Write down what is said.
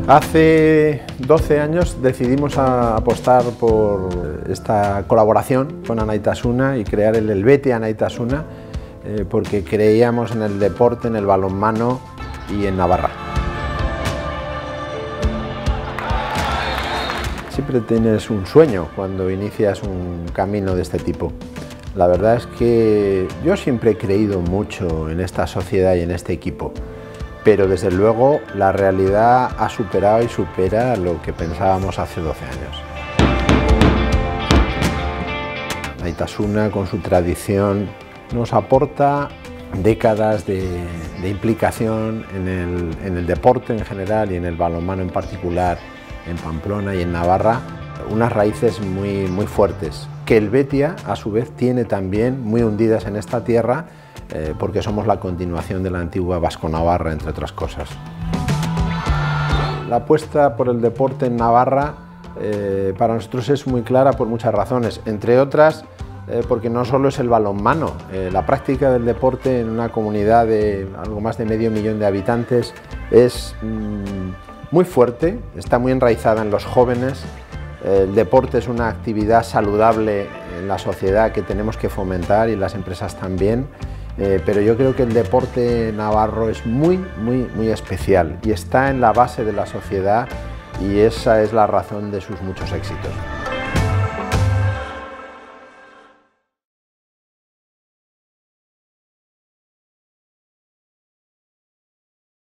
Hace 12 años decidimos apostar por esta colaboración con Anaitasuna y crear el Helvetia Anaitasuna porque creíamos en el deporte, en el balonmano y en Navarra. Siempre tienes un sueño cuando inicias un camino de este tipo. La verdad es que yo siempre he creído mucho en esta sociedad y en este equipo, pero desde luego la realidad ha superado y supera lo que pensábamos hace 12 años. Anaitasuna, con su tradición, nos aporta décadas de implicación en el deporte en general y en el balonmano en particular, en Pamplona y en Navarra, unas raíces muy fuertes, que Helvetia a su vez tiene también muy hundidas en esta tierra, porque somos la continuación de la antigua Vasco-Navarra, entre otras cosas. La apuesta por el deporte en Navarra para nosotros es muy clara por muchas razones, entre otras porque no solo es el balonmano, la práctica del deporte en una comunidad de algo más de medio millón de habitantes es muy fuerte, está muy enraizada en los jóvenes. El deporte es una actividad saludable en la sociedad que tenemos que fomentar y las empresas también, pero yo creo que el deporte navarro es muy especial y está en la base de la sociedad y esa es la razón de sus muchos éxitos.